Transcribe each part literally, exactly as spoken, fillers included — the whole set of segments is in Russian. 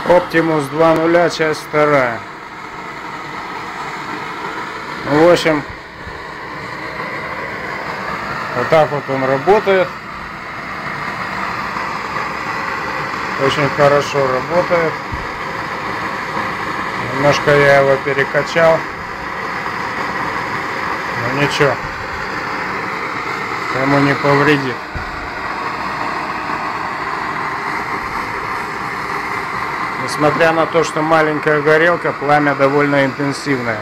Optimus два ноль, часть вторая. В общем, вот так вот он работает. Очень хорошо работает. Немножко я его перекачал. Но ничего, ему не повредит. Несмотря на то, что маленькая горелка, пламя довольно интенсивное.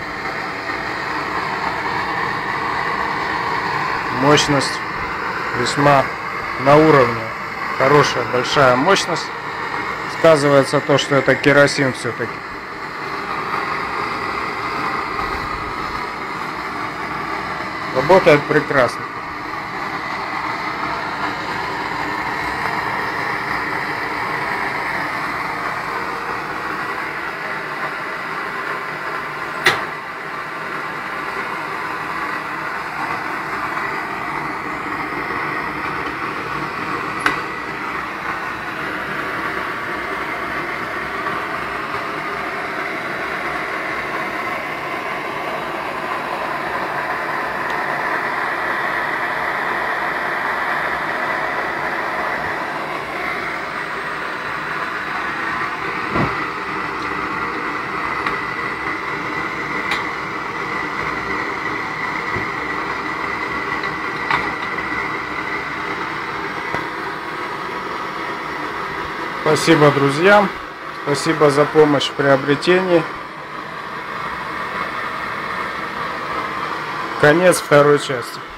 Мощность весьма на уровне. Хорошая, большая мощность. Сказывается то, что это керосин все-таки. Работает прекрасно. Спасибо друзьям, спасибо за помощь в приобретении. Конец второй части.